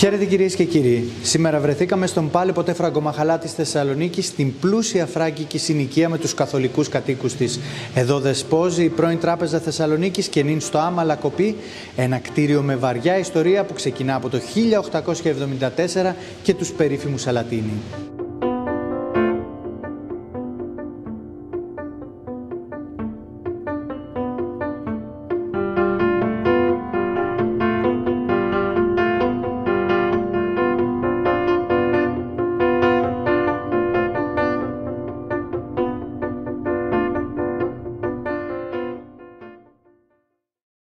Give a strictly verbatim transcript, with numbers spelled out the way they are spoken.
Χαίρετε κυρίες και κύριοι. Σήμερα βρεθήκαμε στον πάλι ποτέ Φραγκομαχαλά της Θεσσαλονίκης, στην πλούσια φράγκικη συνοικία με τους καθολικούς κατοίκους της. Εδώ δεσπόζει η πρώην Τράπεζα Θεσσαλονίκης και νυν στο άμα Λακοπή, ένα κτίριο με βαριά ιστορία που ξεκινά από το χίλια οκτακόσια εβδομήντα τέσσερα και τους περίφημους Σαλατίνη.